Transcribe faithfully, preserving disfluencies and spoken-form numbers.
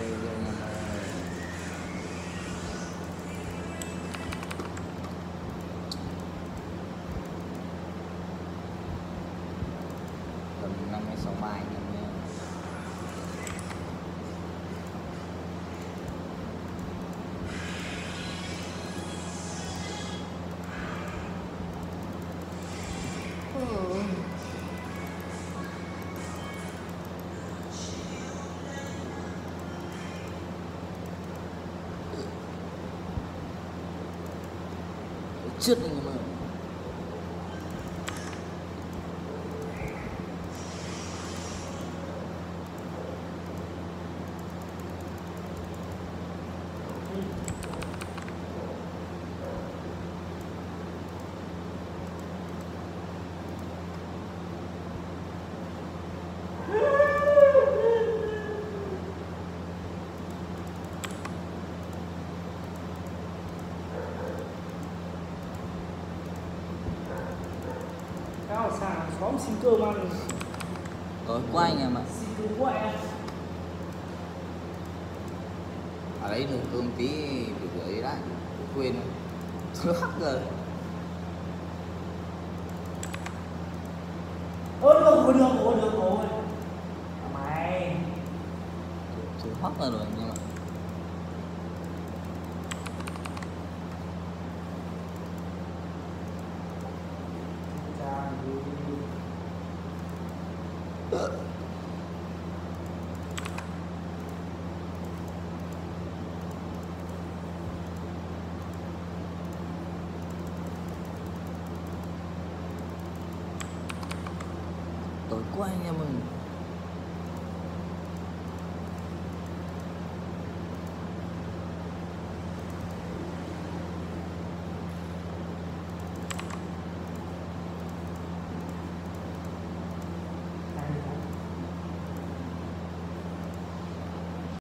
luôn anh ơi. Tầm năm mươi sáu bài anh em nha. Chết anh em ơi. Cao xà xóm xin cơm ăn. Tối quá anh em ạ. Xin cơm quá em. Ở đấy được cơm tí bị gửi đã quên rồi. Hắc rồi. Ơ được rồi, được rồi, được rồi. Mày Chú hoắc rồi anh em ạ. Tối quá anh em ơi.